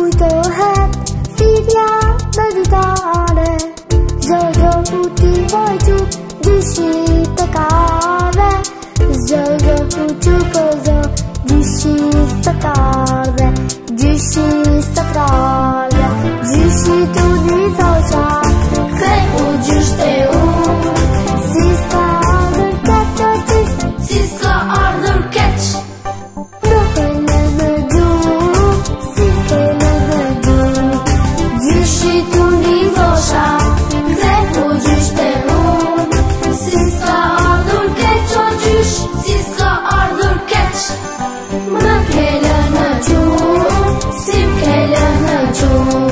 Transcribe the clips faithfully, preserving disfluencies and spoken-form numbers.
kujtohet fitja me ditare, Zdo zdo ku ti vojtu dyshi të kave, Zdo zdo ku që këzo dyshi së kave, dyshi së trave, dyshi tu një thosha, krej u gjysht e unë, si s'ka ardhur keq o gjysht, si s'ka ardhur keq. Nuk e në në du, si ke në në du, dyshi tu një thosha, krej u gjysht e unë, si s'ka ardhur keq o gjysht, si s'ka ardhur keq. Më kele në gjumë, si m'kele në gjumë.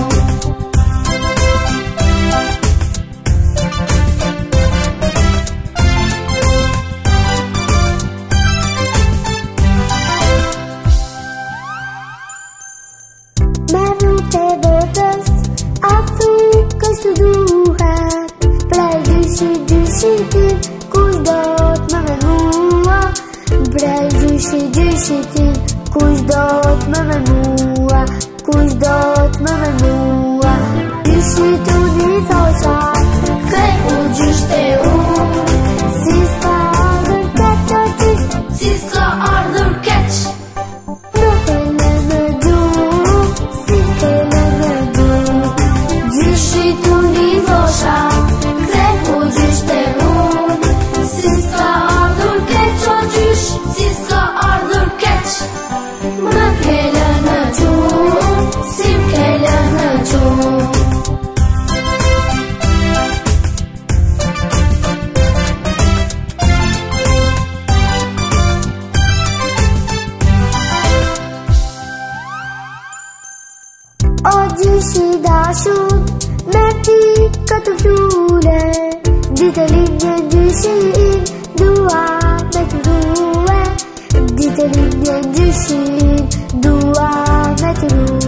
Me rrute botës, a thu kështu duhet, prej dyshi dyshi tim, kush do t'më me mua, prej dyshi dyshi tim, kush do t'më me mua, kush do t'më me mua, dyshi tu një thosha, krej u gjysht e unë, si s'ka ardhur keq o gjysht, si s'ka ardhur keq. Nuk e në në du, si ke në në du, dyshi tu një thosha, krej u gjysht e unë, si s'ka ardhur keq o gjysht, si s'ka ardhur keq. Më kele në gjumë, si m'kele në gjumë. O gjyshi dashur, me ti këtë flule, ditë linje gjyshin, dua me të ruhe, ditë linje gjyshin, dua me të ruhe.